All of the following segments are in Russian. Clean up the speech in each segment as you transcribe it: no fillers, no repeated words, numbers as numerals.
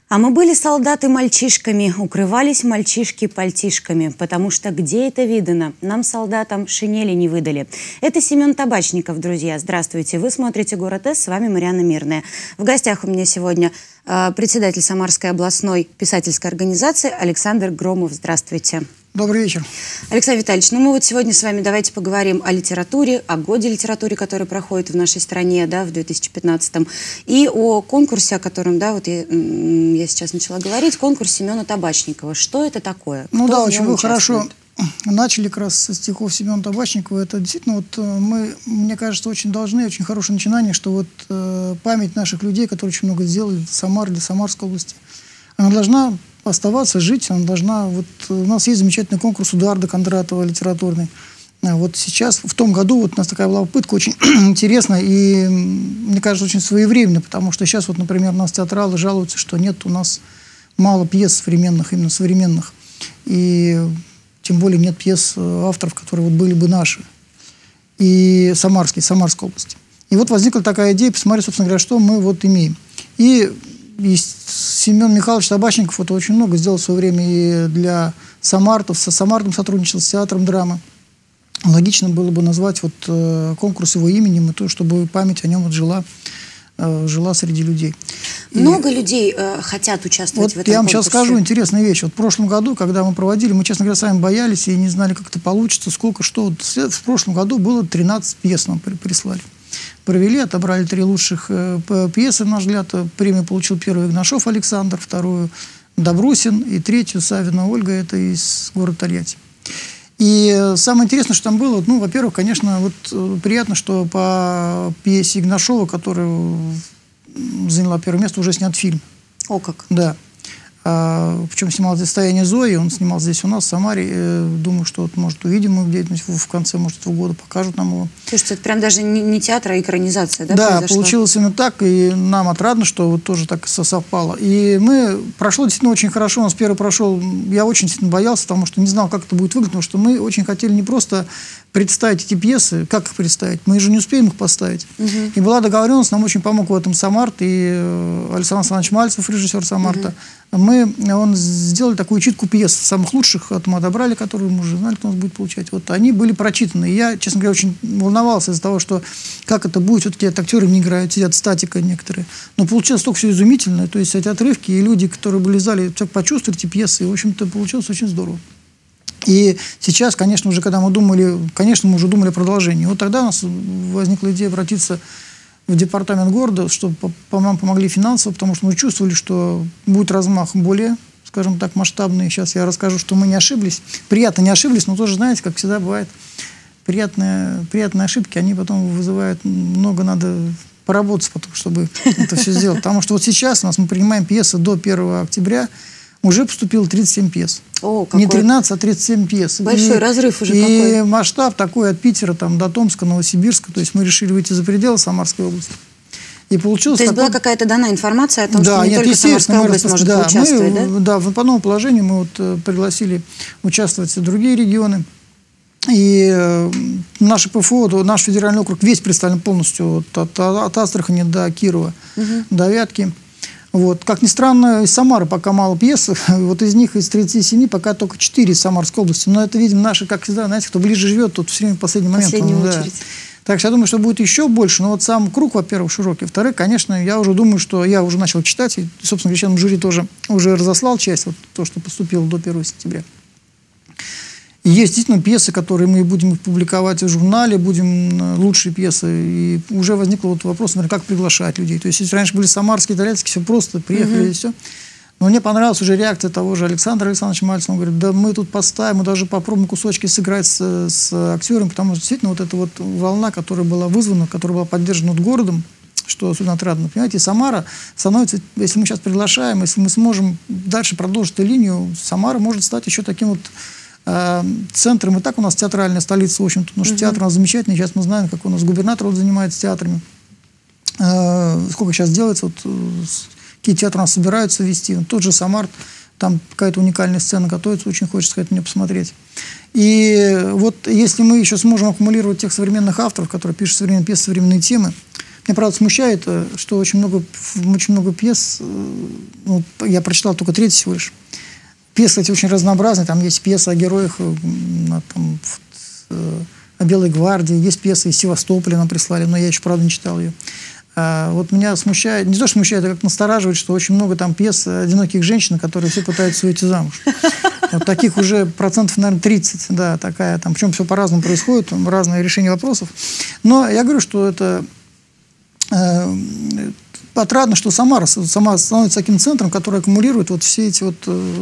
А мы были солдаты мальчишками, укрывались мальчишки пальтишками, потому что где это видано? Нам, солдатам, шинели не выдали. Это Семен Табачников, друзья. Здравствуйте. Вы смотрите «Город С», с вами Марьяна Мирная. В гостях у меня сегодня председатель Самарской областной писательской организации Александр Громов. Здравствуйте. Добрый вечер. Александр Витальевич, мы вот сегодня с вами давайте поговорим о литературе, о годе литературы, который проходит в нашей стране, да, в 2015-м, и о конкурсе, о котором, да, вот я сейчас начала говорить, конкурс Семена Табачникова. Что это такое? Ну Кто да, в очень нем вы хорошо участвует? начали как раз со стихов Семена Табачникова. Это действительно, вот мы, мне кажется, очень должны, очень хорошее начинание, что вот память наших людей, которые очень много сделали для Самары, для Самарской области, она должна оставаться, жить, она должна... Вот у нас есть замечательный конкурс Эдуарда Кондратова литературный. Вот сейчас, в том году, вот у нас такая была попытка очень интересная и, мне кажется, очень своевременная, потому что сейчас, вот, например, у нас театралы жалуются, что нет у нас мало пьес современных, именно современных. И тем более нет пьес авторов, которые вот были бы наши. И Самарской области. И вот возникла такая идея, посмотреть, собственно говоря, что мы вот имеем. И Семен Михайлович Табачников вот очень много сделал в свое время и для Самартов, со Самартом сотрудничал, с театром драмы. Логично было бы назвать вот конкурс его именем, и то, чтобы память о нем вот жила среди людей. Много людей хотят участвовать вот в этом я вам конкурсе? сейчас скажу интересную вещь. Вот в прошлом году, когда мы проводили, мы, честно говоря, сами боялись и не знали, как это получится, сколько, что. Вот в прошлом году было 13 пьес нам прислали. Провели, отобрали 3 лучших пьесы, на наш взгляд. Премию получил первый Игнашов Александр, вторую Добрусин и третью Савина Ольга, это из города Тольятти. И самое интересное, что там было, ну, во-первых, конечно, вот приятно, что по пьесе Игнашова, которая заняла первое место, уже снят фильм. О, как? Да. Причем снимал здесь «Состояние Зои», он снимал здесь у нас, в Самаре. Думаю, что вот, может, увидим его где-нибудь в конце, может, этого года, покажут нам его. Слушайте, это прям даже не театр, а экранизация, да? Да, произошла? получилось именно так, и нам отрадно, что вот тоже так совпало. И прошло действительно очень хорошо, у нас первый прошел, я очень действительно боялся, потому что не знал, как это будет выглядеть, потому что мы очень хотели не просто представить эти пьесы, как их представить, мы же не успеем их поставить. И была договоренность, нам очень помог в этом Самарт и Александр Александрович Мальцев, режиссер Самарта. Он сделали такую читку пьес, самых лучших, мы отобрали, которые мы уже знали, кто у нас будет получать. Вот они были прочитаны. И я, честно говоря, очень волновался из-за того, что как это будет, все-таки актеры не играют, сидят статика некоторые. Но получилось только все изумительно. То есть эти отрывки, и люди, которые были в зале, почувствовали эти пьесы, и, в общем-то, получилось очень здорово. И сейчас, конечно, уже когда мы уже думали о продолжении. Вот тогда у нас возникла идея обратиться в департамент города, чтобы нам помогли финансово, потому что мы чувствовали, что будет размах более, скажем так, масштабный. Сейчас я расскажу, что мы не ошиблись. Приятно не ошиблись, но тоже, знаете, как всегда бывает, приятные ошибки, они потом вызывают, много надо поработать потом, чтобы это все сделать. Потому что вот сейчас мы принимаем пьесы до 1 октября, уже поступило 37 пьес. О, не 13, а 37 пьес. Большой разрыв уже какой. И какой. масштаб такой от Питера там, до Томска, Новосибирска. То есть мы решили выйти за пределы Самарской области. И получилось То есть была какая-то дана информация о том, что не только Самарская область может участвовать, да? Да, по новому положению мы вот пригласили участвовать и другие регионы. И наше ПФО, наш федеральный округ весь представлен полностью от Астрахани до Кирова, до Вятки. Вот. Как ни странно, из Самары пока мало пьес. Вот из них, из 37, пока только 4 из Самарской области. Но это, видимо, наши, как всегда, знаете, кто ближе живет, тот все время в последний момент. Очередь. Так что я думаю, что будет еще больше. Но вот сам круг, во-первых, широкий. Во-вторых, конечно, я уже думаю, что я уже начал читать. И, собственно, член жюри тоже уже разослал часть, вот то, что поступило до 1 сентября. И есть действительно пьесы, которые мы будем публиковать в журнале, будем лучшие пьесы. И уже возник вот вопрос, например, как приглашать людей. То есть, если раньше были самарские, итальянские, все просто, приехали и все. Но мне понравилась уже реакция того же Александра Александровича Мальцева. Он говорит, да мы тут поставим, мы даже попробуем кусочки сыграть с актерами, потому что действительно вот эта вот волна, которая была вызвана, которая была поддержана вот городом, что особенно отрадно. Понимаете, Самара становится, если мы сейчас приглашаем, если мы сможем дальше продолжить эту линию, Самара может стать еще таким вот центром. И так у нас театральная столица, в общем-то, потому что театр у нас замечательный. Сейчас мы знаем, как у нас губернатор вот занимается театрами. Сколько сейчас делается, вот, какие театры у нас собираются вести. Тот же Самар, там какая-то уникальная сцена готовится, очень хочется сказать, мне посмотреть. И вот если мы еще сможем аккумулировать тех современных авторов, которые пишут современные пьесы, современные темы, Меня, правда, смущает, что очень много пьес, ну, я прочитал только 3 всего лишь. Пьесы, кстати, очень разнообразные. Там есть пьесы о героях там, о Белой гвардии, есть пьесы из Севастополя нам прислали, но я еще, правда, не читал ее. Вот меня смущает, не то, что смущает, а как настораживает, что очень много там пьес одиноких женщин, которые все пытаются выйти замуж. Вот таких уже процентов, наверное, 30, да, такая там, причем все по-разному происходит, там разные решения вопросов. Но я говорю, что это отрадно, что Самара становится таким центром, который аккумулирует вот все эти вот...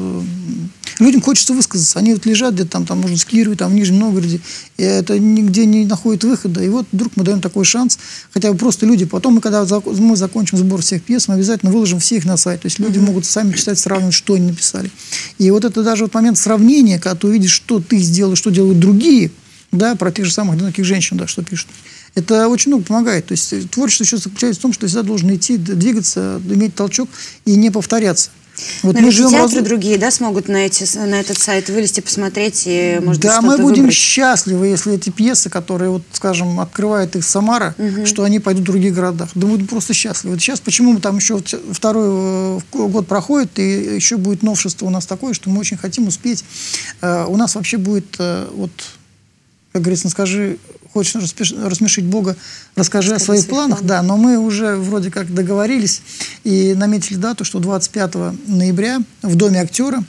Людям хочется высказаться. Они вот лежат где-то там может, в Кирове, там, в Нижнем Новгороде, и это нигде не находит выхода. И вот вдруг мы даем такой шанс, хотя бы просто люди. Потом, когда мы закончим сбор всех пьес, мы обязательно выложим все их на сайт. То есть люди могут сами читать, сравнивать, что они написали. И вот это даже вот момент сравнения, когда ты увидишь, что ты сделал, что делают другие, да, про тех же самых одиноких женщин, да, что пишут. Это очень много помогает. То есть творчество еще заключается в том, что всегда должен идти, двигаться, иметь толчок и не повторяться. Вот но мы живем театры другие, да, смогут на этот сайт вылезти, посмотреть и, может быть, да, что-то мы будем выбрать. счастливы, если эти пьесы, которые, вот, скажем, открывает их Самара, что они пойдут в других городах. Да, будем просто счастливы. Вот сейчас почему мы там еще второй год проходит, и еще будет новшество у нас такое, что мы очень хотим успеть. У нас вообще будет, вот, как говорится, скажи... Хочешь рассмешить Бога, расскажи о своих планах. Да, но мы уже вроде как договорились и наметили дату, что 25 ноября в Доме актера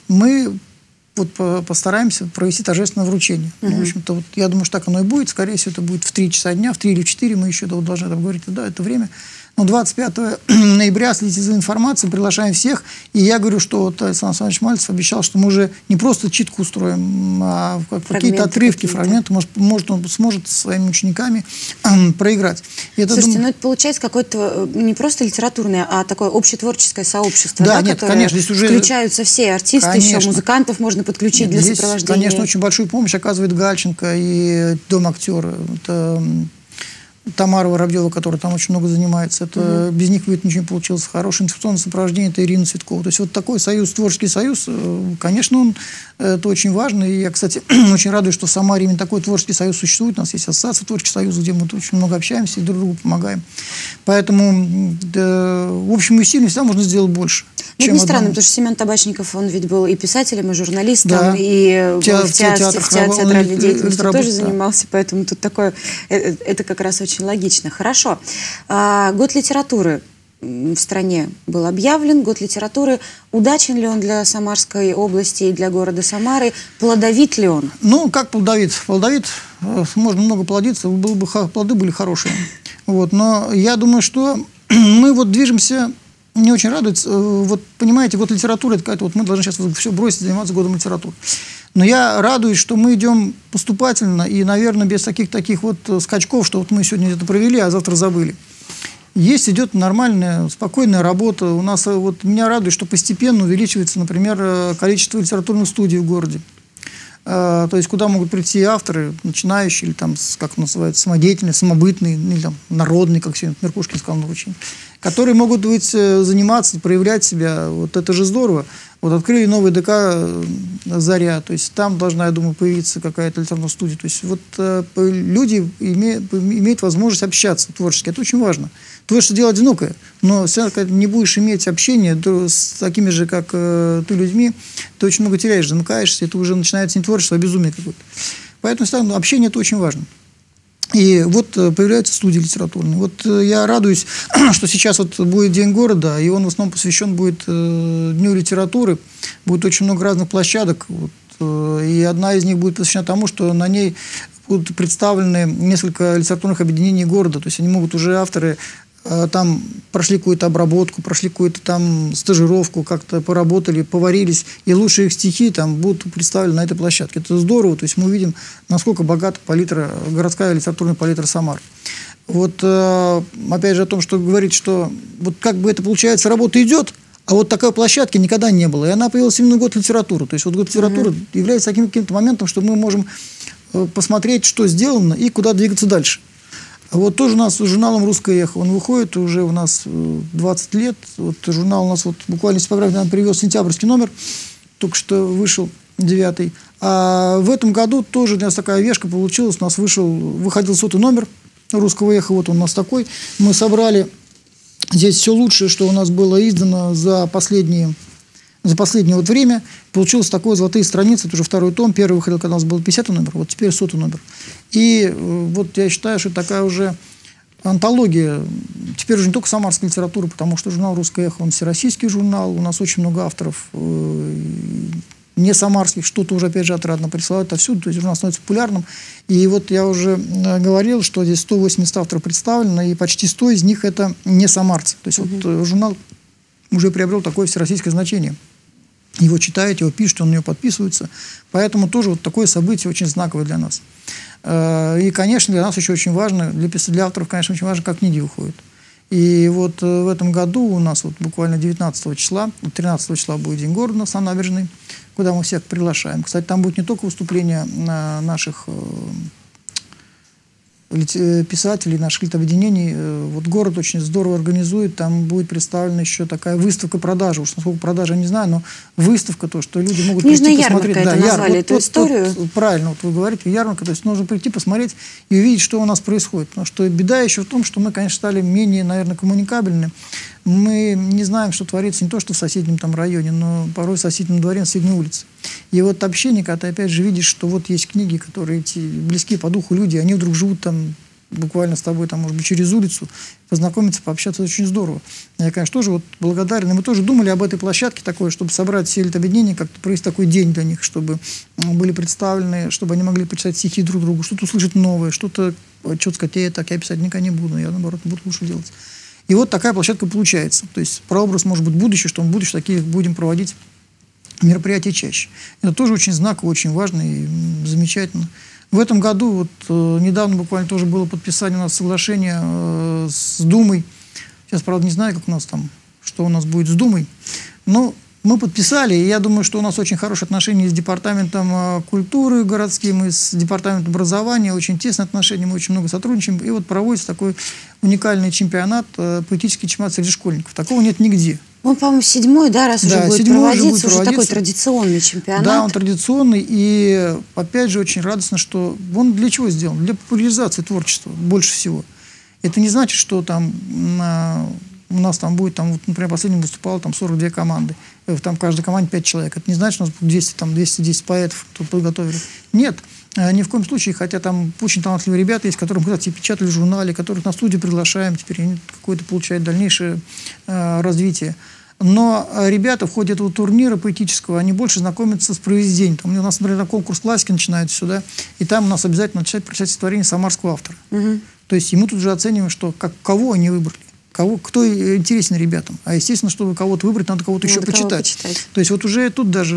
мы вот постараемся провести торжественное вручение. Ну, в общем-то, вот, я думаю, что так оно и будет. Скорее всего, это будет в 3 часа дня, в 3 или в 4. Мы еще должны обговорить, да, это время. Но 25 ноября следите за информацией, приглашаем всех. И я говорю, что вот Александр Александрович Мальцев обещал, что мы уже не просто читку устроим, а какие-то отрывки, фрагменты. Может, он сможет со своими учениками проиграть. И это, слушайте, ну это получается какое-то не просто литературное, а такое общетворческое сообщество, да, да, нет, которое конечно, здесь уже включаются все артисты, конечно. еще музыкантов можно подключить для здесь, сопровождения. Конечно, очень большую помощь оказывает Гальченко и Дом актера. Это Тамара Воробьева, которая там очень много занимается. Это, без них бы это ничего не получилось. Хорошее информационное сопровождение — это Ирина Цветкова. То есть вот такой союз, творческий союз, конечно, это очень важно. И я, кстати, очень радуюсь, что в Самаре именно такой творческий союз существует. У нас есть ассоциация творческих союзов, где мы очень много общаемся и друг другу помогаем. Поэтому, да, в общем, усилий всегда можно сделать больше. Ну, это не странно, потому что Семен Табачников, он ведь был и писателем, и журналистом, да. И в театральной деятельности тоже занимался, поэтому тут такое, это как раз очень логично. Хорошо. Год литературы в стране был объявлен. Год литературы. Удачен ли он для Самарской области и для города Самары? Плодовит ли он? Ну, как плодовит? Плодовит, можно много плодиться, плоды были хорошие. Вот. Но я думаю, что мы вот движемся... Мне очень радует, вот понимаете, год литературы, это какая-то, вот мы должны сейчас все бросить, заниматься годом литературы. Но я радуюсь, что мы идем поступательно и, наверное, без таких вот скачков, что вот мы сегодня это провели, а завтра забыли. Идет нормальная, спокойная работа. У нас, вот, меня радует, что постепенно увеличивается, например, количество литературных студий в городе. То есть, куда могут прийти авторы, начинающие, или там, как называется, самодеятельные, самобытные, или там, народные, как сегодня Меркушкин сказал на вручении, которые могут быть, заниматься, проявлять себя. Вот это же здорово. Вот открыли новый ДК «Заря», то есть там должна, я думаю, появиться какая-то литературная студия. То есть вот люди имеют возможность общаться творчески. Это очень важно. Творчество — дело одинокое, но когда не будешь иметь общение с такими же, как ты, людьми, ты очень много теряешь, замыкаешься, это уже начинается не творчество, а безумие какое-то. Поэтому общение — это очень важно. И вот появляются студии литературные. Вот я радуюсь, что сейчас вот будет День города, и он в основном посвящен будет Дню литературы. Будет очень много разных площадок. Вот, и одна из них будет посвящена тому, что на ней будут представлены несколько литературных объединений города. То есть они могут уже, авторы, там прошли какую-то обработку, прошли какую-то там стажировку, как-то поработали, поварились, и лучшие их стихи там будут представлены на этой площадке. Это здорово, то есть мы увидим, насколько богата палитра, городская литературная палитра Самары. Вот опять же о том, что говорит, что вот как бы это получается, работа идет, а вот такой площадки никогда не было. И она появилась именно в год литературы. То есть вот год литературы является таким каким-то моментом, что мы можем посмотреть, что сделано, и куда двигаться дальше. Вот тоже у нас с журналом «Русское эхо». Он выходит уже у нас 20 лет. Вот журнал у нас вот буквально из типографии нам привез сентябрьский номер. Только что вышел 9-й. А в этом году тоже для нас такая вешка получилась. У нас выходил 100-й номер. русского эхо, вот он у нас такой. Мы собрали здесь все лучшее, что у нас было издано за последнее вот время. Получилось такое «Золотые страницы», это уже второй том. Первый выходил, когда у нас был 50-й номер, вот теперь 100-й номер. И вот я считаю, что такая уже антология, теперь уже не только самарская литература, потому что журнал «Русское эхо», он всероссийский журнал, у нас очень много авторов не самарских, что-то уже, опять же, отрадно присылают отовсюду, то есть журнал становится популярным. И вот я уже говорил, что здесь 180 авторов представлено, и почти 100 из них это не самарцы. То есть вот журнал уже приобрел такое всероссийское значение. Его читают, его пишут, он на него подписывается. Поэтому тоже вот такое событие очень знаковое для нас. И, конечно, для нас еще очень важно, для авторов, конечно, очень важно, как книги выходят. И вот в этом году у нас вот буквально 19 числа, 13 числа будет День города у нас на набережной, куда мы всех приглашаем. Кстати, там будет не только выступления наших писателей, наших литобъединений. Вот город очень здорово организует, там будет представлена еще такая выставка-продажа. Уж насколько продажа, я не знаю, но выставка, то, что люди могут прийти посмотреть. Да, назвали эту историю. Правильно, вот вы говорите, ярмарка, то есть нужно прийти посмотреть и увидеть, что у нас происходит. Потому что беда еще в том, что мы, конечно, стали менее, наверное, коммуникабельны. Мы не знаем, что творится не то, что в соседнем там районе, но порой в соседнем дворе, на соседней улице. И вот общение, когда ты опять же видишь, что вот есть книги, которые эти близкие по духу люди, они вдруг живут там буквально с тобой, там, может быть, через улицу, познакомиться, пообщаться, очень здорово. Я, конечно, тоже вот благодарен. И мы тоже думали об этой площадке такой, чтобы собрать все литобъединения, как-то провести такой день для них, чтобы были представлены, чтобы они могли почитать стихи друг другу, что-то услышать новое, что-то сказать, я так я писать никогда не буду, я, наоборот, буду лучше делать. И вот такая площадка получается. То есть прообраз, может быть, будущее, что мы в будущем такие будем проводить мероприятия чаще. Это тоже очень знаково, очень важно и замечательно. В этом году, вот недавно буквально тоже было подписание у нас соглашения с Думой. Сейчас, правда, не знаю, как у нас там, что у нас будет с Думой. Но мы подписали, и я думаю, что у нас очень хорошие отношения с департаментом культуры городским, и с департаментом образования, очень тесные отношения, мы очень много сотрудничаем. И вот проводится такой уникальный чемпионат, поэтический чемпионат среди школьников. Такого нет нигде. Он, по-моему, 7-й, да, раз уже будет проводиться, уже такой традиционный чемпионат. Да, он традиционный, и опять же очень радостно, что он для чего сделан? Для популяризации творчества больше всего. Это не значит, что там у нас там будет, там, вот, например, последним выступало там 42 команды. Там в каждой команде 5 человек. Это не значит, что у нас 210 поэтов тут подготовили. Нет, ни в коем случае. Хотя там очень талантливые ребята есть, которых мы, кстати, печатали в журнале, которых на студию приглашаем. Теперь они какое-то получают дальнейшее развитие. Но ребята в ходе этого турнира поэтического, они больше знакомятся с произведением. Там, у нас, например, конкурс классики начинается сюда, и там у нас обязательно начинают прочитать стихотворение самарского автора. То есть мы тут уже оцениваем, что кого они выбрали. Кто интересен ребятам. А, естественно, чтобы кого-то выбрать, надо кого-то еще почитать. То есть вот уже тут даже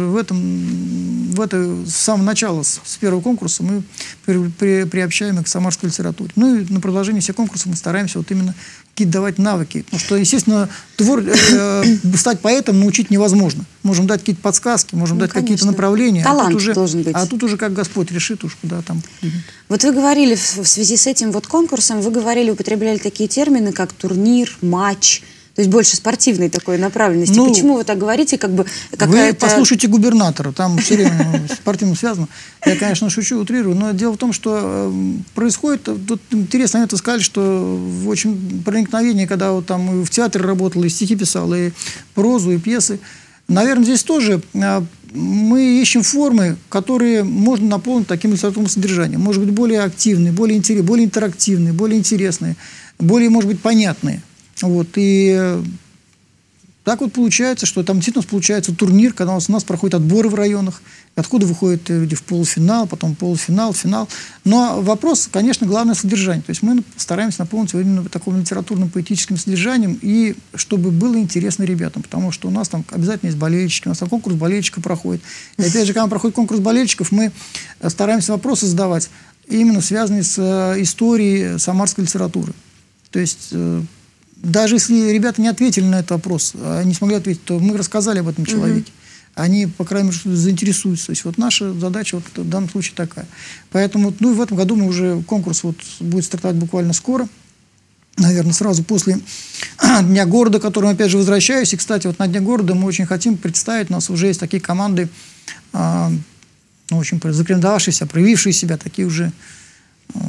с самого начала, с первого конкурса мы приобщаем их к самарской литературе. Ну и на продолжении всех конкурсов мы стараемся вот именно какие-то давать навыки. Потому что, естественно, стать поэтом научить невозможно. Можем дать какие-то подсказки, можем дать какие-то направления. Талант должен быть. А тут уже как Господь решит, уж куда там. Вот вы говорили в связи с этим вот конкурсом, вы говорили, употребляли такие термины, как турнир, матч, то есть больше спортивной такой направленности. Ну, почему вы так говорите? Как бы вы послушайте губернатора, там все время спортивно связано. Я, конечно, шучу, утрирую, но дело в том, что происходит, тут интересно, они это сказали, что очень проникновение, когда вот там в театре работал, и стихи писал, и прозу, и пьесы. Наверное, здесь тоже мы ищем формы, которые можно наполнить таким литературным содержанием. Может быть, более активные, более интерактивные, более интересные, более, может быть, понятные. Вот, и так вот получается, что там действительно получается турнир, когда у нас проходят отборы в районах, откуда выходят люди в полуфинал, потом полуфинал, финал. Но вопрос, конечно, главное содержание. То есть мы стараемся наполнить его именно таким литературным поэтическим содержанием, и чтобы было интересно ребятам, потому что у нас там обязательно есть болельщики, у нас там конкурс болельщиков проходит. И опять же, когда проходит конкурс болельщиков, мы стараемся вопросы задавать, именно связанные с историей самарской литературы. То есть даже если ребята не ответили на этот вопрос, не смогли ответить, то мы рассказали об этом человеке. Они, по крайней мере, заинтересуются. То есть вот наша задача вот в данном случае такая. Поэтому, ну и в этом году мы уже конкурс вот будет стартовать буквально скоро. Наверное, сразу после Дня города, к которому, опять же, возвращаюсь. И, кстати, вот на Дне города мы очень хотим представить, у нас уже есть такие команды, очень зарекомендовавшиеся, проявившие себя, такие уже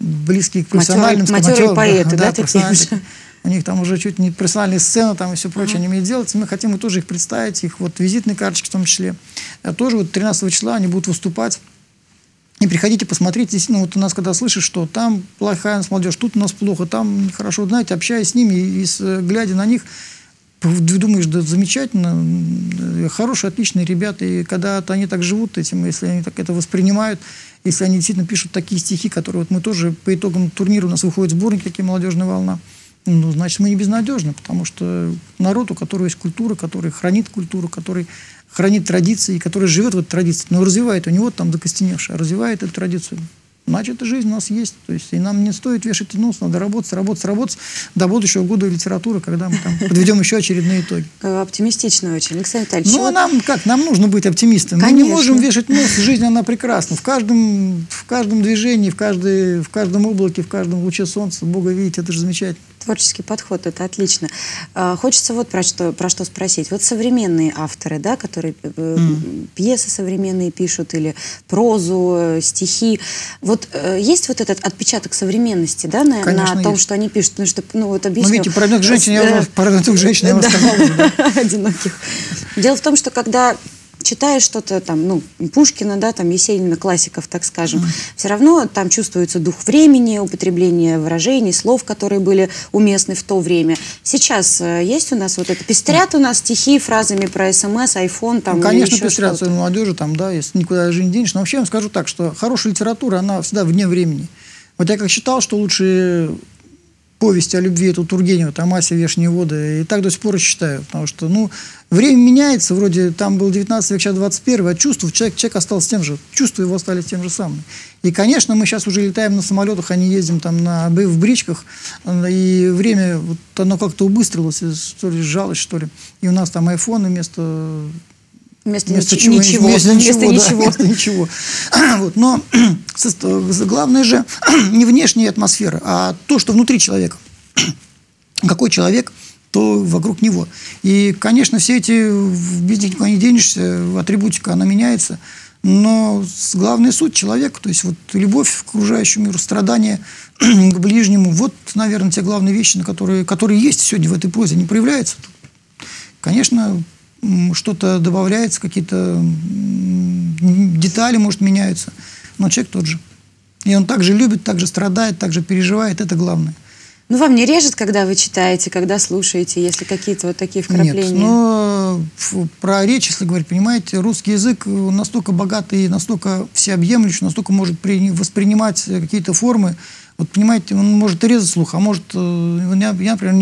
близкие к профессиональным. Матерые поэты, да, такие уже? У них там уже чуть не профессиональные сцены там и все прочее они умеют делать. Мы хотим тоже их представить, их вот визитные карточки в том числе. Тоже вот 13 числа они будут выступать. И приходите, посмотрите. Действительно, вот у нас, когда слышишь, что там плохая у нас молодежь, тут у нас плохо, там нехорошо, знаете, общаясь с ними и глядя на них, думаешь, да замечательно, хорошие, отличные ребята, и когда они так живут этим, если они так это воспринимают, если они действительно пишут такие стихи, которые вот мы тоже по итогам турнира, у нас выходит сборник, такие «Молодежная волна», ну, значит, мы не безнадежны, потому что народ, у которого есть культура, который хранит культуру, который хранит традиции, который живет в этой традиции, но развивает, у него там закостеневшая, развивает эту традицию. Значит, эта жизнь у нас есть. То есть, и нам не стоит вешать нос, надо работать до будущего года литературы, когда мы там подведем еще очередные итоги. Оптимистично очень, Александр Витальевич. Ну, нам нужно быть оптимистами. Конечно. Мы не можем вешать нос, жизнь, она прекрасна. В каждом движении, в каждом облаке, в каждом луче солнца Бога видеть, это же замечательно. Творческий подход, это отлично. Хочется вот про что спросить. Вот современные авторы, да, которые пьесы современные пишут, или прозу, стихи. Вот есть вот этот отпечаток современности, да, на том, что они пишут? Потому что, ну, вот объясню. Ну, видите, про одиноких женщин я вам сказал. Одиноких. Дело в том, что когда читаешь что-то там, ну, Пушкина, да, там, Есенина, классиков, так скажем, все равно там чувствуется дух времени, употребление выражений, слов, которые были уместны в то время. Сейчас есть у нас вот это, пестрят у нас стихи фразами про СМС, айфон, там, конечно, пестрят у молодежи, там, да, если никуда даже не денешь. Но вообще я вам скажу так, что хорошая литература, она всегда вне времени. Вот я как считал, что лучше повесть о любви, это у Тургенева, там «Ася, вешние воды», и так до сих пор считаю, потому что, ну, время меняется, вроде там был 19 век, сейчас 21, а чувство, человек остался тем же, чувства его остались тем же самым. И, конечно, мы сейчас уже летаем на самолетах, а не ездим там в бричках, и время, вот, оно как-то убыстрилось, что ли, сжалось, что ли, и у нас там айфоны вместо ничего. Вот. Но главное же не внешняя атмосфера, а то, что внутри человека. Какой человек, то вокруг него. И, конечно, все эти, без них никуда не денешься, атрибутика, она меняется. Но главная суть человека, то есть вот любовь к окружающему миру, страдание к ближнему, вот, наверное, те главные вещи, которые есть сегодня в этой прозе, они проявляются. Конечно, что-то добавляется, какие-то детали, может, меняются, но человек тот же. И он также любит, также страдает, также переживает, это главное. Ну, вам не режет, когда вы читаете, когда слушаете, если какие-то вот такие вкрапления? Нет, но про речь, если говорить, понимаете, русский язык настолько богатый, настолько всеобъемлющий, настолько может воспринимать какие-то формы. Вот, понимаете, он может резать слух, а может, я, например,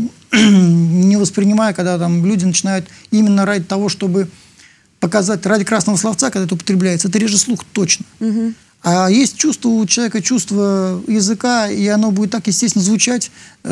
не воспринимаю, когда там люди начинают именно ради того, чтобы показать, ради красного словца, когда это употребляется, это режет слух точно. Угу. А есть чувство у человека, чувство языка, и оно будет так естественно звучать,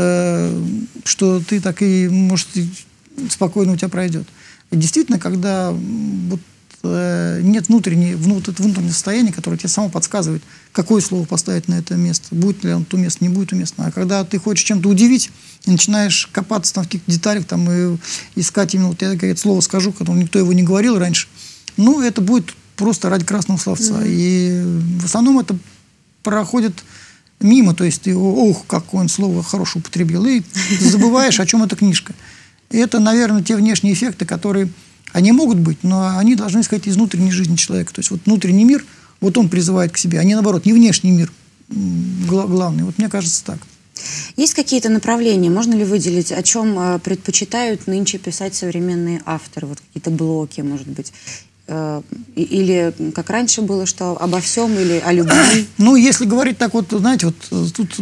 что ты так и, может, спокойно у тебя пройдет. И действительно, когда вот, нет внутреннего состояния, которое тебе само подсказывает, какое слово поставить на это место, будет ли оно то место, не будет то место. А когда ты хочешь чем-то удивить, и начинаешь копаться там в каких-то деталях, там, и искать именно, вот я это слово скажу, которое никто его не говорил раньше, ну, это будет просто ради красного словца. И в основном это проходит мимо, то есть ты, ох, какое он слово хорошее употребил, и забываешь, о чем эта книжка. И это, наверное, те внешние эффекты, которые, они могут быть, но они должны исходить из внутренней жизни человека. То есть вот внутренний мир, вот он призывает к себе, а не наоборот, не внешний мир главный. Вот мне кажется так. Есть какие-то направления, можно ли выделить, о чем предпочитают нынче писать современные авторы? Вот какие-то блоки, может быть? Или как раньше было, что обо всем, или о любви? Ну, если говорить так вот, знаете, вот тут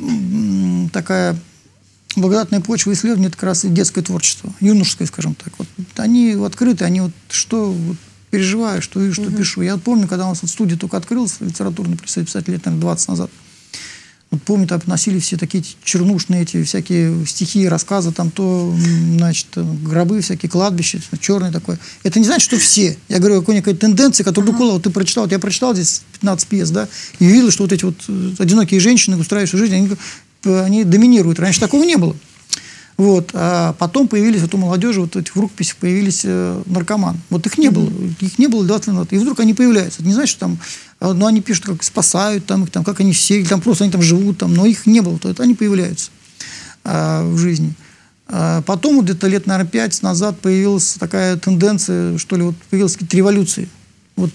такая благодатная почва исследования, это как раз и детское творчество, юношеское, скажем так. Вот, они открыты, они вот что вот, переживаю, что пишу. Я помню, когда у нас вот студия только открылась, литературный писатель лет, наверное, 20 назад, вот помню, там носили все такие чернушные эти всякие стихи, рассказы, там то, значит, гробы, всякие кладбища, черные такое. Это не значит, что все. Я говорю, какой-никакой тенденции, которую вот ты прочитал. Вот я прочитал здесь 15 пьес, да, и видел, что вот эти вот одинокие женщины, устраивающие жизнь, они доминируют. Раньше такого не было. Вот. А потом появились вот у молодежи, вот в рукописях появились наркоманы. Вот их не было 20 лет назад. И вдруг они появляются. Это не значит, что там, ну, они пишут, как спасают, там, их, там, как они все, там просто они там живут, там, но их не было. То это они появляются в жизни. Потом, вот где-то лет, наверное, 5 назад появилась такая тенденция, что ли, вот появилась какие-то революции. Вот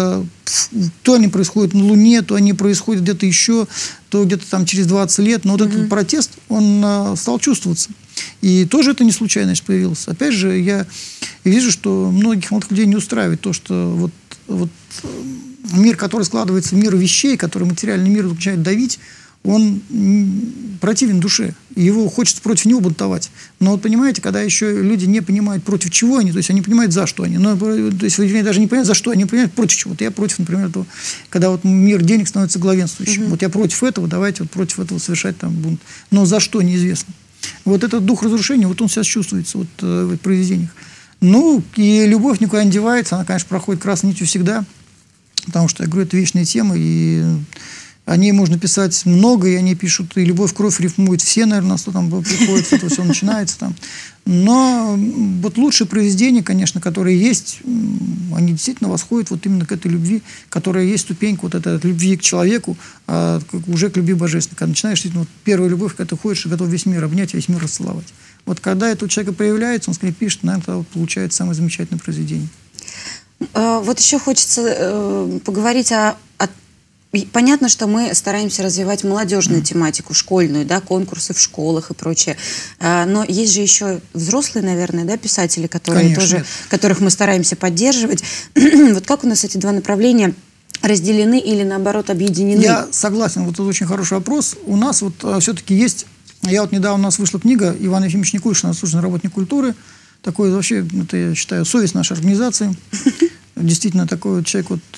то они происходят на Луне, то они происходят где-то еще, то где-то там через 20 лет. Но вот этот протест, он стал чувствоваться. И тоже это не случайность появилась. Опять же, я вижу, что многих молодых людей не устраивает то, что вот мир, который складывается в мир вещей, который материальный мир начинает давить, он противен душе. И его хочется против него бунтовать. Но вот понимаете, когда еще люди не понимают, против чего они, то есть они понимают, за что они. Но, то есть вы даже не понимаете, за что они понимают, против чего. Вот я против, например, этого, когда вот мир денег становится главенствующим. Вот я против этого, давайте вот против этого совершать там бунт. Но за что, неизвестно. Вот этот дух разрушения, вот он сейчас чувствуется вот, в произведениях. Ну, и любовь никуда не девается, она, конечно, проходит красной нитью всегда, потому что, я говорю, это вечная тема, и о ней можно писать много, и они пишут, и «Любовь, кровь» рифмует все, наверное, что там приходит, это все начинается там. Но вот лучшие произведения, конечно, которые есть, они действительно восходят вот именно к этой любви, которая есть ступенька вот этой любви к человеку, уже к любви божественной. Когда начинаешь, вот первая любовь, когда ты ходишь и готов весь мир обнять, весь мир расцеловать. Вот когда это у человека появляется, он скорее пишет, наверное, получается самое замечательное произведение. Вот еще хочется поговорить о... Понятно, что мы стараемся развивать молодежную тематику, школьную, да, конкурсы в школах и прочее. Но есть же еще взрослые, наверное, да, писатели, которые тоже, которых мы стараемся поддерживать. Вот как у нас эти два направления разделены или, наоборот, объединены? Я согласен. Вот это очень хороший вопрос. У нас вот все-таки есть... вот недавно у нас вышла книга Ивана Ефимовича Никулишина, заслуженный работник культуры. Такой вообще, это, я считаю, совесть нашей организации. Действительно, такой вот человек, вот,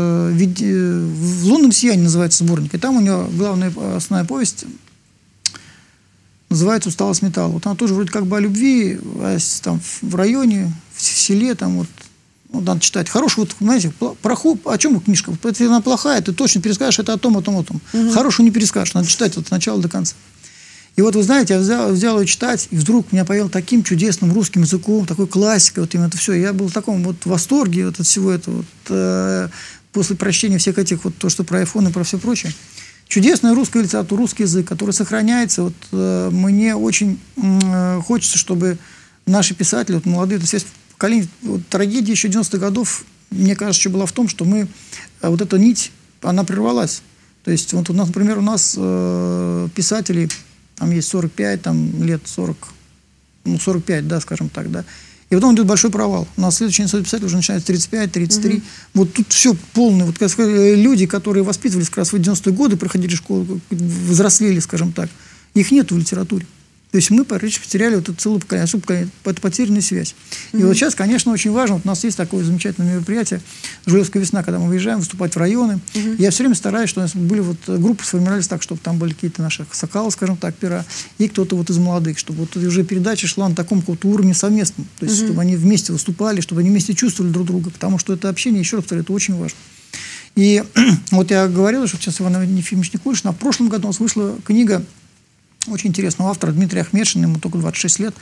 в «Лунном сиянии» называется сборник, и там у него главная основная повесть называется «Усталость металла». Вот она тоже вроде как бы о любви, там, в районе, в селе, там вот надо читать. Хорошую, вот, знаете, о чем книжка? Если она плохая, ты точно перескажешь, это о том, о том, о том. Хорошую не перескажешь, надо читать вот от начала до конца. И вот, вы знаете, я взял ее читать, и вдруг меня повел таким чудесным русским языком, такой классикой, вот именно это все. Я был в таком вот восторге вот от всего этого, вот, после прочтения всех этих, вот то, что про iPhone и про все прочее. Чудесная русская литература, русский язык, который сохраняется. Вот, мне очень хочется, чтобы наши писатели, вот, молодые, это связь поколений, вот, трагедия еще 90-х годов, мне кажется, еще была в том, что мы, вот эта нить, она прервалась. То есть, вот у нас, например, у нас писатели, там есть 45, там лет 40, ну 45, да, скажем так, да. И потом идет большой провал. У нас следующий институт писателей уже начинается 35, 33. Вот тут все полное. Вот, люди, которые воспитывались как раз в 90-е годы, проходили школу, взрослели, скажем так, их нет в литературе. То есть мы практически потеряли вот это целое поколение, это потерянная связь. И вот сейчас, конечно, очень важно, вот у нас есть такое замечательное мероприятие «Жулевская весна», когда мы выезжаем выступать в районы. Я все время стараюсь, чтобы у нас были вот группы, сформировались так, чтобы там были какие-то наши сокалы, скажем так, пера, и кто-то вот из молодых, чтобы вот уже передача шла на таком каком-то уровне совместном. То есть чтобы они вместе выступали, чтобы они вместе чувствовали друг друга, потому что это общение, еще раз повторяю, это очень важно. И вот я говорил, что сейчас Иван Ефимович Никулишин, а в прошлом году у нас вышла книга очень интересного автора Дмитрия Ахмедшина, ему только 26 лет,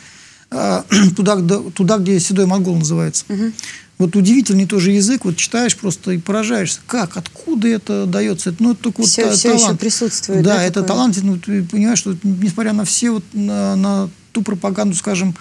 «Туда, где седой монгол» называется. Вот удивительный тоже язык, вот читаешь просто и поражаешься, как, откуда это дается. Ну, это только все, вот все талант. Еще присутствует. Да, это талант, ну, ты понимаешь, что несмотря на все вот, на ту пропаганду, скажем,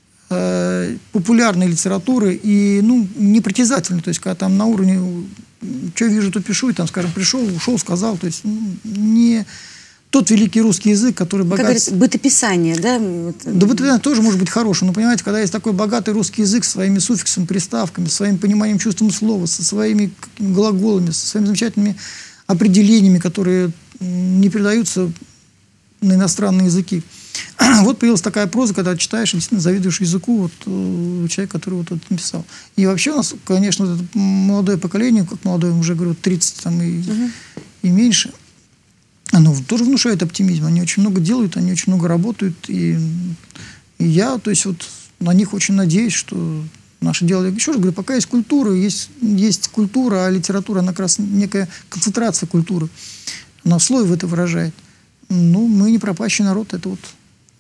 популярной литературы и, ну, непритязательной, то есть, когда там на уровне, что вижу, то пишу, и там, скажем, пришел, ушел, сказал, то есть, не... Тот великий русский язык, который богат... Как говорится, бытописание, да? Да, бытописание тоже может быть хорошим, но, понимаете, когда есть такой богатый русский язык со своими суффиксами, приставками, со своим пониманием, чувством слова, со своими глаголами, со своими замечательными определениями, которые не передаются на иностранные языки. Вот появилась такая проза, когда читаешь и действительно завидуешь языку вот, человека, который вот это написал. И вообще у нас, конечно, вот это молодое поколение, как молодое, уже говорю, 30 там, и меньше, оно тоже внушает оптимизм. Они очень много делают, они очень много работают. И я, то есть, вот на них очень надеюсь, что наше дело... Еще раз говорю, пока есть культура, есть культура, а литература, она как раз некая концентрация культуры. Она слой в это выражает. Ну, мы не пропащий народ, это вот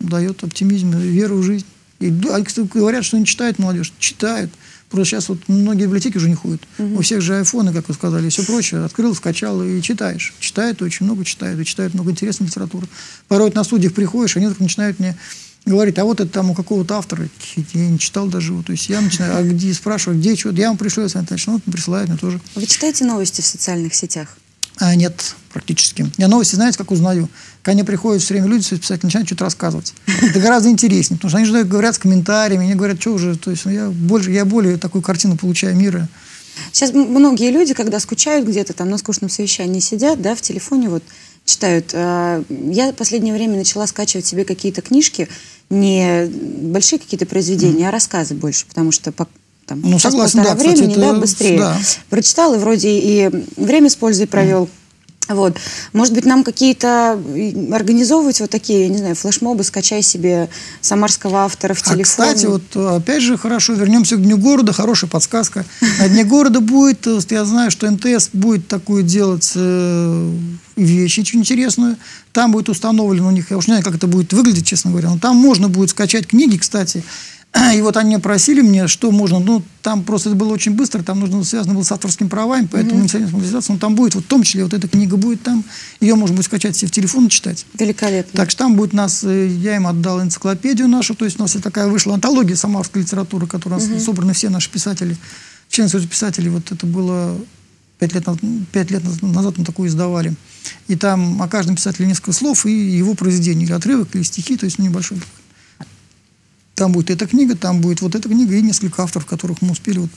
дает оптимизм, веру в жизнь. И говорят, что не читает молодежь. Читают. Просто сейчас вот многие библиотеки уже не ходят. У всех же айфоны, как вы сказали, и все прочее. Открыл, скачал и читаешь. Читают, очень много читают. И читают много интересной литературы. Порой на студиях приходишь, они так начинают мне говорить, а вот это там у какого-то автора. Я не читал даже его. То есть я начинаю, а где, спрашиваю, где, что. Я вам пришлю, ну, присылают мне тоже. Вы читаете новости в социальных сетях? Нет, практически. Я новости, знаете, как узнаю? Ко мне приходят все время люди, писатели, начинают что-то рассказывать. Это гораздо интереснее, потому что они же говорят с комментариями, они говорят, что уже, то есть я более такую картину получаю мира. Сейчас многие люди, когда скучают где-то там на скучном совещании сидят, да, в телефоне вот читают. Я в последнее время начала скачивать себе какие-то книжки, не большие какие-то произведения, а рассказы больше, потому что там, ну, согласен, да, времени, кстати, да, быстрее. Да. Прочитал и вроде и время с пользой провел. Вот. Может быть, нам какие-то организовывать вот такие, я не знаю, флешмобы, скачай себе самарского автора в телефоне. Кстати, вот опять же, хорошо, вернемся к Дню города, хорошая подсказка. На Дне города будет, я знаю, что МТС будет такую делать вещь очень интересную. Там будет установлено у них, я уж не знаю, как это будет выглядеть, честно говоря, но там можно будет скачать книги, кстати. И вот они просили мне, что можно, ну, там просто это было очень быстро, там нужно связано было с авторскими правами, поэтому но там будет, вот в том числе, вот эта книга будет там, ее можно будет скачать себе в телефон и читать. Великолепно. Так что там будет я им отдал энциклопедию нашу, то есть у нас такая вышла антология самарской литературы, которая собраны все наши писатели, члены Союза писателей, вот это было 5 лет назад мы такую издавали. И там о каждом писателе несколько слов и его произведение, или отрывок, или стихи, то есть небольшой. Там будет эта книга, там будет вот эта книга и несколько авторов, которых мы успели вот,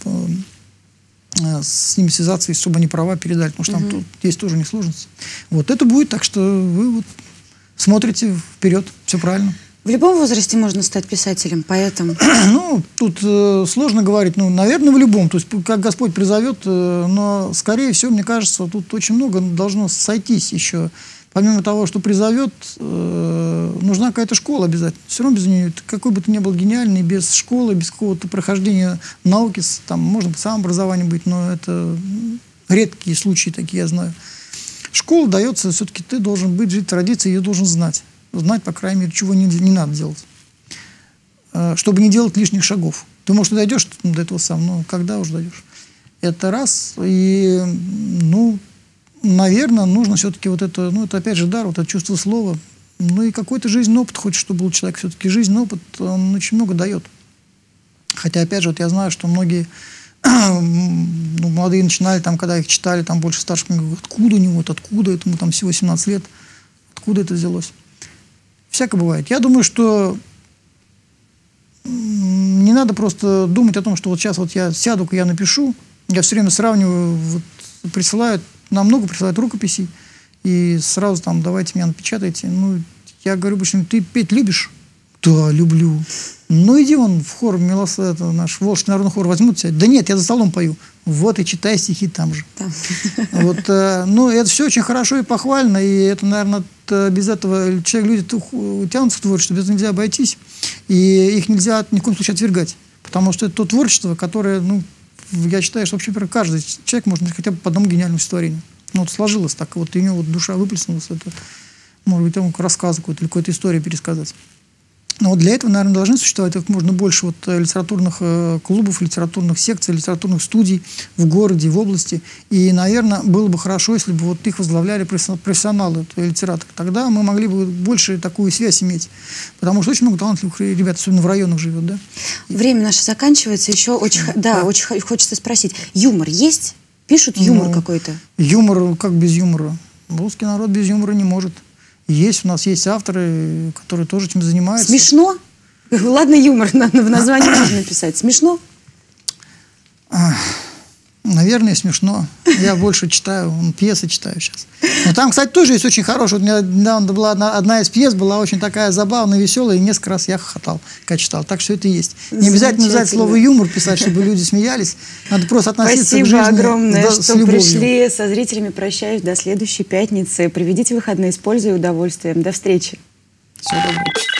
с ними связаться, чтобы они права передали, потому что там тут есть тоже несложности. Вот это будет, так что вы вот смотрите вперед, все правильно. В любом возрасте можно стать писателем, поэтом? Ну, тут сложно говорить, ну, наверное, в любом, то есть как Господь призовет, но, скорее всего, мне кажется, тут очень много должно сойтись еще. Помимо того, что призовет, нужна какая-то школа обязательно. Все равно без нее, какой бы ты ни был гениальный, без школы, без какого-то прохождения науки, там можно самообразование быть, но это редкие случаи такие, я знаю. Школа дается, все-таки ты должен быть, жить традицией, ее должен знать. Знать, по крайней мере, чего не надо делать. Чтобы не делать лишних шагов. Ты, может, и дойдешь до этого сам, но когда уже дойдешь? Это раз. И, ну, наверное, нужно все-таки вот это, ну, это опять же дар, вот это чувство слова, ну, и какой-то жизненный опыт хочет, чтобы был человек. Все-таки жизненный опыт, он очень много дает. Хотя, опять же, вот я знаю, что многие ну, молодые начинали, там, когда их читали, там, больше старших, говорят, откуда у него, откуда, этому там всего 17 лет, откуда это взялось. Всякое бывает. Я думаю, что не надо просто думать о том, что вот сейчас вот я сяду-ка, я напишу, я все время сравниваю, вот, присылают, нам много присылают рукописей, и сразу там, давайте меня напечатайте. Ну, я говорю, почему ты петь любишь? Да, люблю. Ну, иди вон в хор, это наш Волжский народный хор, возьмут тебя. Да нет, я за столом пою. Вот и читай стихи там же. Вот, ну, это все очень хорошо и похвально, и это, наверное, без этого люди тянутся к творчеству, без этого нельзя обойтись, и их нельзя ни в коем случае отвергать, потому что это то творчество, которое, ну, я считаю, что вообще каждый человек может хотя бы по одному гениальному стихотворению. Ну, вот сложилось так, вот у него вот душа выплеснулась, это, может быть, ему рассказ какой-то или какую-то историю пересказать. Но вот для этого, наверное, должны существовать как можно больше вот литературных клубов, литературных секций, литературных студий в городе, в области. И, наверное, было бы хорошо, если бы вот их возглавляли профессионалы, литераторы. Тогда мы могли бы больше такую связь иметь. Потому что очень много талантливых ребят, особенно в районах живет, да? Время наше заканчивается. Еще очень, очень хочется спросить. Юмор есть? Пишут юмор какой-то? Юмор, как без юмора? Русский народ без юмора не может. Есть, у нас есть авторы, которые тоже этим занимаются. Смешно? Ладно, юмор в названии можно написать. Смешно? Наверное, смешно. Я больше читаю, пьесы читаю сейчас. Но там, кстати, тоже есть очень хорошая. У меня недавно была одна из пьес, была очень такая забавная, веселая, и несколько раз я хохотал, когда читал. Так что это есть. Не обязательно взять слово юмор писать, чтобы люди смеялись. Надо просто относиться к жизни с любовью. Спасибо огромное, что пришли. Со зрителями прощаюсь до следующей пятницы. Проведите выходные с пользой и удовольствием. До встречи. Всего доброго.